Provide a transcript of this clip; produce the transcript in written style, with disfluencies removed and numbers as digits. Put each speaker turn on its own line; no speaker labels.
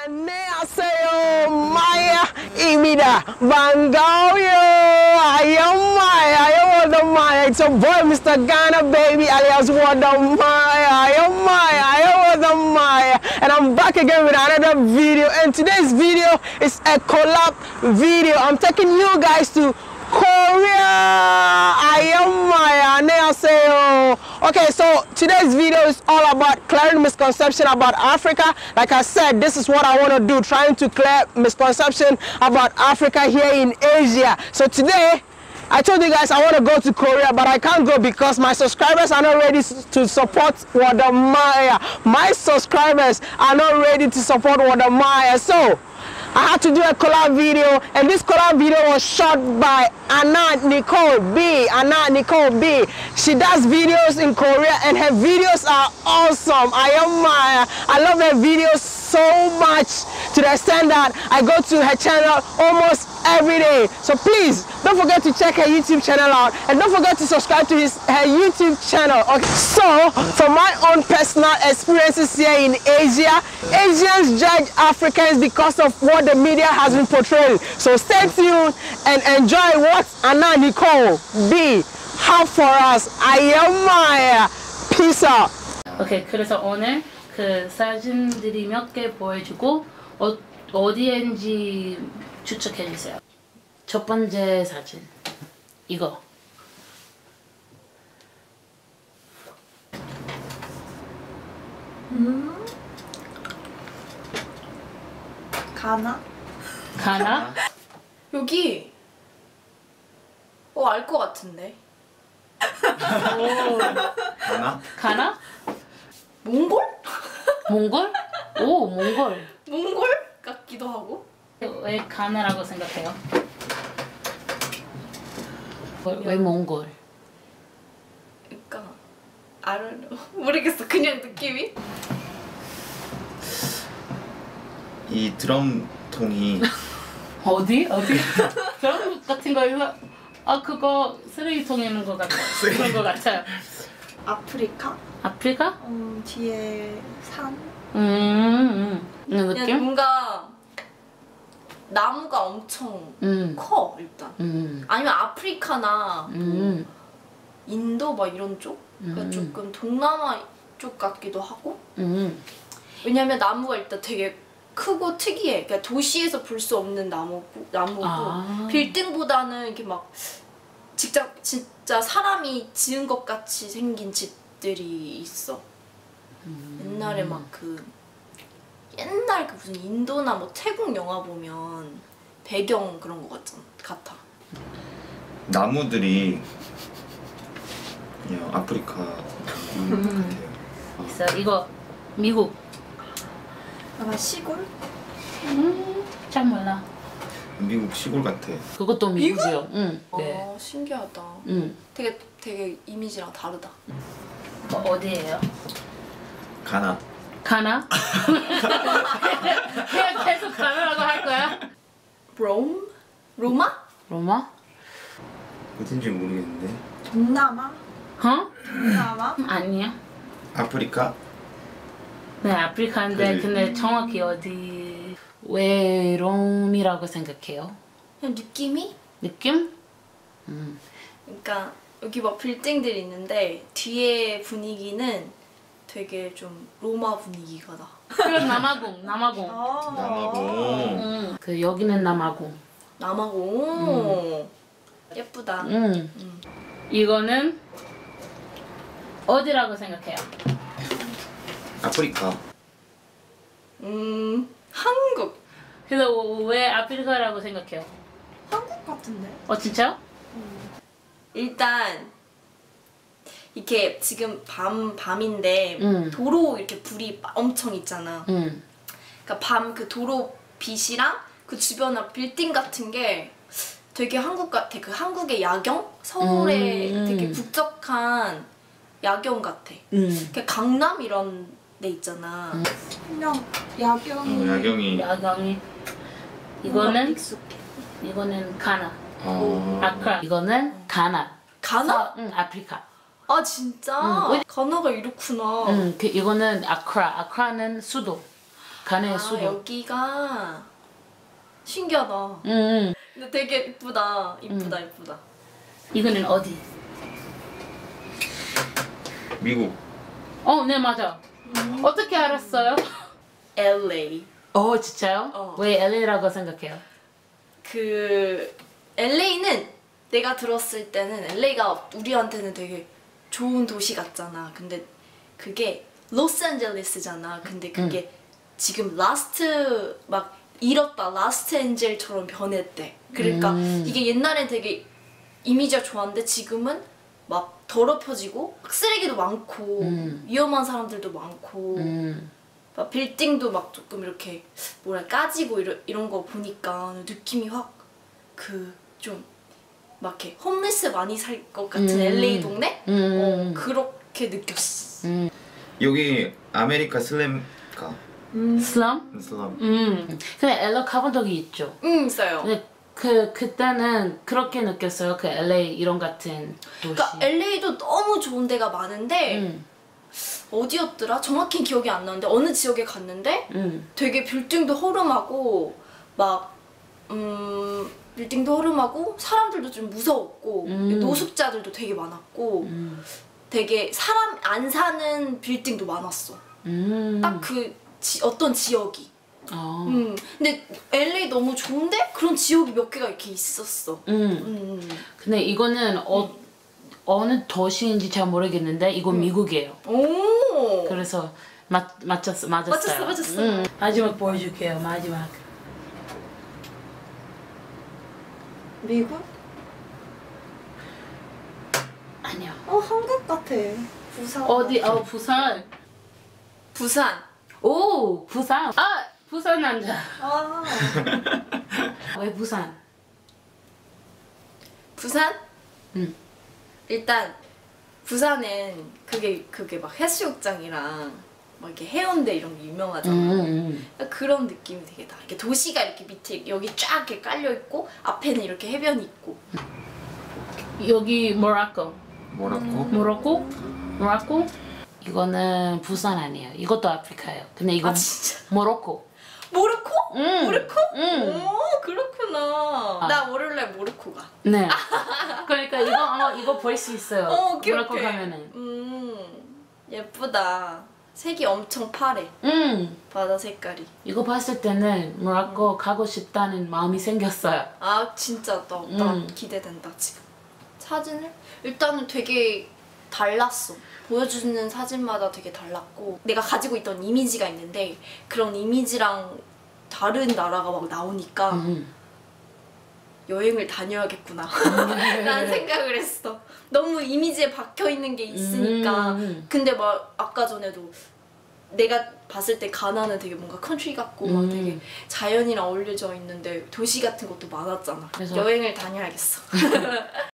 안녕하세요, 마야입니다. 반가워요. I am Maya. I am Wonder Maya. It's your boy, Mr. Ghana Baby, alias Wonder Maya. I am Maya. I am Wonder Maya. And I'm back again with another video. And today's video is a collab video. I'm taking you guys to Korea. I am Maya. 안녕하세요. Okay, so today's video is all about clearing misconception about Africa. Like I said, this is what I want to do, trying to clear misconception about Africa here in Asia. So today, I told you guys I want to go to Korea, but I can't go because my subscribers are not ready to support Wonder Maya. My subscribers are not ready to support Wonder Maya. So I had to do a collab video, and this collab video was shot by Anna Nicole B. Anna Nicole B. She does videos in Korea, and her videos are awesome. I am Maya. I love her videos so much to the extent that I go to her channel almost every day. So please don't forget to check her YouTube channel out, and don't forget to subscribe to her YouTube channel. Okay. So from my own personal experiences here in Asia, Asians judge Africans because of what the media has been portraying. So stay tuned and enjoy what Anna Nicole B have for us. I am Maya. Peace out.
오케이, 그래서 오늘 그 사진들이 몇 개 보여주고 어디엔지 추측해 주세요. 첫 번째 사진 이거.
가나?
가나?
여기 알 것 같은데.
오.
가나?
가나?
몽골?
몽골? 오, 몽골.
몽골 같기도 하고.
왜 가나라고 생각해요? 왜 몽골?
그러니까 I don't know. 모르겠어. 그냥 느낌이.
이 드럼통이
어디? 드럼 같은 거에서 그거 쓰레기통에 있는 거 같아. 그런 거 같아요.
아프리카?
아프리카?
뒤에 산?
느낌?
그냥 뭔가 나무가 엄청 커 일단. 아니면 아프리카나 뭐 인도 막 이런 쪽? 그러니까 조금 동남아 쪽 같기도 하고. 왜냐면 나무가 일단 되게 크고 특이해. 그러니까 도시에서 볼 수 없는 나무고 빌딩보다는 이렇게 막 진짜 사람이 지은 것 같이 생긴 집들이 있어. 옛날에 막 옛날 무슨 인도나 뭐 태국 영화 보면 배경 그런 거 같아.
나무들이 그냥 아프리카 같아요.
있어. 이거 미국.
아마 시골?
잘 몰라.
미국 시골 같아.
그것도 미국이요. 응. 네.
신기하다. 되게 이미지랑 다르다.
어디예요?
가나.
가나? 그냥 계속 가나라고 할 거야?
로마?
로마?
어딘지 모르겠는데.
동남아?
어?
동남아?
아니야.
아프리카?
네, 아프리카인데 근데 정확히 어디? 왜 롬이라고 생각해요?
그냥 느낌이?
느낌?
그러니까 여기 막 빌딩들이 있는데 뒤에 분위기는 되게 좀 로마 분위기가 나.
그럼 남아공.
남아공.
그 여기는 남아공.
남아공. 예쁘다.
이거는 어디라고 생각해요?
아프리카.
한국.
그래서 왜 아프리카라고 생각해요?
한국 같은데?
진짜요?
일단 이렇게 지금 밤인데 도로 이렇게 불이 엄청 있잖아. 그러니까 그 도로 빛이랑 그 주변에 빌딩 같은 게 되게 한국 같아. 그 한국의 야경? 서울의 되게 북적한 야경 같아. 그 강남 이런 데 있잖아. 그냥 야경이.
야경이. 이거는 가나. 아크라. 이거는 가나.
가나?
응, 아프리카.
아 진짜? 가나가 이렇구나.
이거는 아크라. 아크라는 수도. 간의 수도.
여기가 신기하다. 근데 되게 이쁘다. 이쁘다.
이거는 어디?
미국.
네 맞아. 어떻게 알았어요?
LA.
진짜요? 왜 LA라고 생각해요?
그 LA는 내가 들었을 때는 LA가 우리한테는 되게 좋은 도시 같잖아. 근데 그게 로스앤젤레스잖아. 근데 그게 지금 라스트 막 잃었다 라스트 엔젤처럼 변했대. 그러니까 이게 옛날엔 되게 이미지가 좋았는데 지금은 막 더럽혀지고 막 쓰레기도 많고 위험한 사람들도 많고 막 빌딩도 막 조금 이렇게 뭐라 까지고 이런 거 보니까 느낌이 확 그 좀 막 이렇게 홈리스 많이 살 것 같은 LA 동네? 그렇게 느꼈어.
여기 아메리카 슬램가.
슬럼?
슬럼.
근데 LA 가본 적이 있죠.
있어요.
근데 그때는 그렇게 느꼈어요. 그 LA 이런 같은 도시.
그러니까 LA도 너무 좋은 데가 많은데 어디였더라? 정확히 기억이 안 나는데 어느 지역에 갔는데 되게 빌딩도 허름하고 막 빌딩도 허름하고 사람들도 좀 무서웠고 노숙자들도 되게 많았고 되게 사람 안 사는 빌딩도 많았어. 딱 그 어떤 지역이. 근데 LA 너무 좋은데 그런 지역이 몇 개가 이렇게 있었어.
근데 이거는 어느 도시인지 잘 모르겠는데 이건 미국이에요.
오.
그래서 맞았어요.
맞았어.
마지막 보여줄게요. 마지막.
미국?
아니요.
한국 같아. 부산.
어디? 부산.
부산.
오, 부산. 부산 남자. 왜 부산?
부산? 일단 부산은 그게 막 해수욕장이랑 막 이렇게 해운대 이런 게 유명하잖아. 그런 느낌이 되게 나. 이렇게 도시가 이렇게 밑에 여기 쫙 이렇게 깔려 있고 앞에는 이렇게 해변이 있고.
여기 모로코.
모로코?
이거는 부산 아니에요. 이것도 아프리카예요. 근데 이건
진짜?
모로코.
모로코? 모로코?
응.
오, 그렇구나. 나 월요일날 모로코 가.
네. 그러니까 이거 아마 이거 볼 수 있어요.
오케이.
모로코 가면은.
예쁘다. 색이 엄청 파래. 바다 색깔이.
이거 봤을 때는 모로코 가고 싶다는 마음이 생겼어요.
진짜 나 기대된다 지금. 사진을 일단은 되게 달랐어. 보여주는 사진마다 되게 달랐고 내가 가지고 있던 이미지가 있는데 그런 이미지랑 다른 나라가 막 나오니까 여행을 다녀야겠구나 라는 생각을 했어. 너무 이미지에 박혀있는 게 있으니까. 근데 막 아까 전에도 내가 봤을 때 가나는 되게 뭔가 컨트리 같고 막 되게 자연이랑 어울려져 있는데 도시 같은 것도 많았잖아.
그래서
여행을 다녀야겠어.